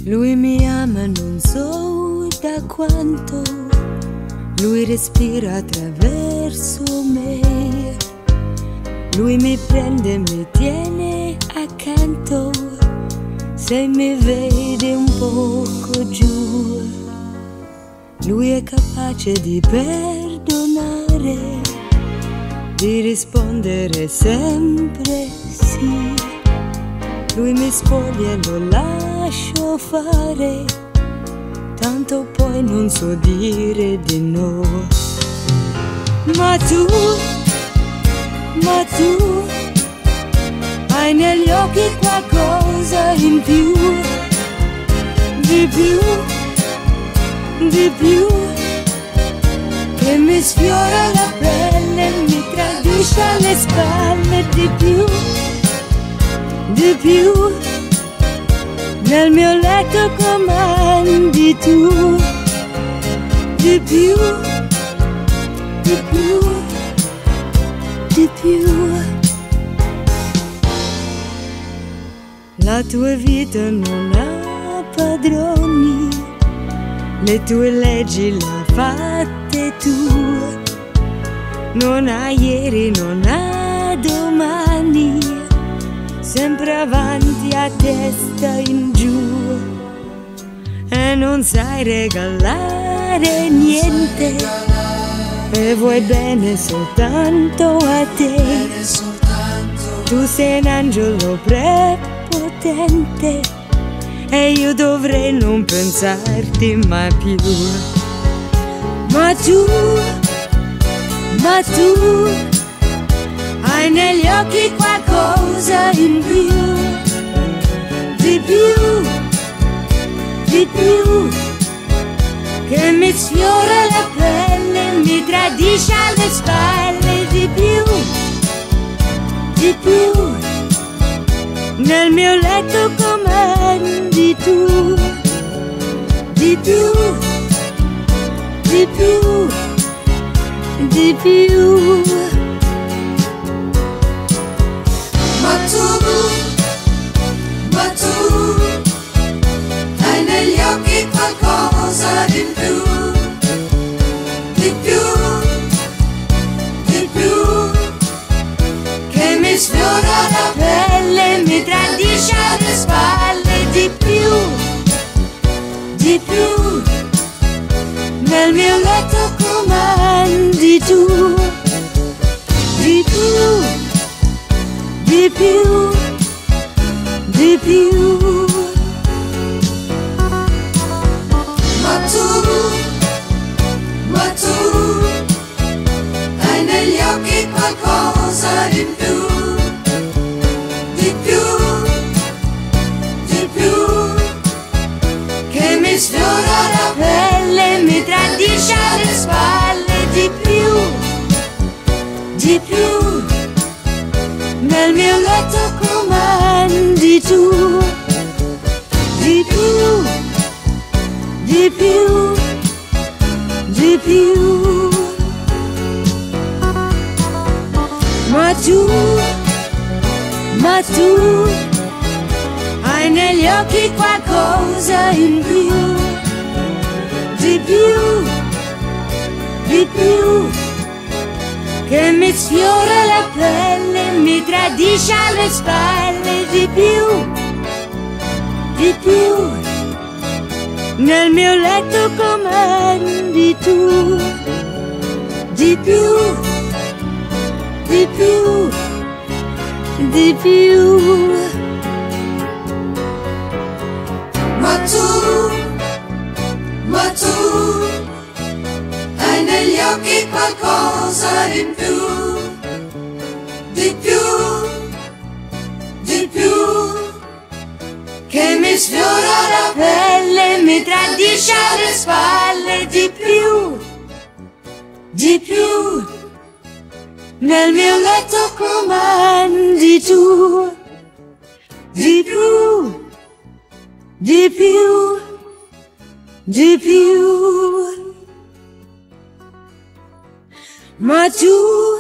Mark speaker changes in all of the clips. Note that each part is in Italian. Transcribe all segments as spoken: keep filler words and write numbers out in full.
Speaker 1: Lui mi ama non so da quanto, lui respira attraverso me, lui mi prende e mi tiene accanto, se mi vede un poco giù, lui è capace di perdonare, di rispondere sempre sì, lui mi spoglia e lo lascio fare, tanto poi non so dire di no. Ma tu, ma tu, hai negli occhi qualcosa in più, di più, di più, che mi sfiora la pelle, mi tradisce alle spalle, di più, di più, nel mio letto comandi tu, di più, di più, di più. La tua vita non ha padroni, le tue leggi le fatte tu, non ha ieri, non ha domani, sempre avanti a testa in giù, e non sai regalare niente, e vuoi bene soltanto a te, tu sei un angelo prepotente, e io dovrei non pensarti mai più. Ma tu, ma tu, hai negli occhi qualcosa in più, di più, di più, che mi sfiora la pelle, mi tradisce alle spalle, di più, di più, nel mio letto comandi tu, di più, di più, di più.
Speaker 2: Ma tu, ma tu, hai negli occhi qualcosa di più, di più, di più, che mi sfiora la pelle, mi tradisce alle spalle, di più, di più, nel mio letto comandi tu, di più, di più, di più. Ma tu, ma tu, hai negli occhi qualcosa di più, di più, di più, che mi sfiora la pelle, mi tradisce alle spalle, di più, di più, nel mio letto comandi tu, di più, di più, di più. Ma tu, ma tu, hai negli occhi qualcosa in più, di più, di più, che mi sfiora la pelle, mi tradisce alle spalle, di più, di più, nel mio letto comandi tu, di più, di più, di più. Ma tu, ma tu, hai negli occhi qualcosa in più, di più, di più, che mi sfiora la pelle, mi tradisce alle spalle, di più, di più, nel mio letto comandi tu, di più, di più, di più. Ma tu,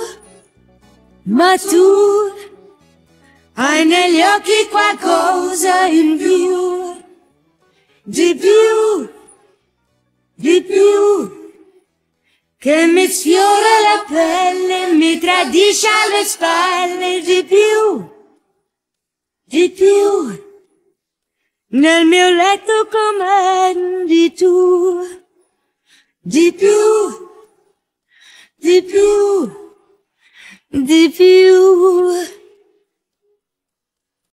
Speaker 2: ma tu, hai negli occhi qualcosa in più, di più, di più, che mi sfiora la pelle, mi tradisce alle spalle, di più, di più, nel mio letto comandi tu, di più, di più, di più.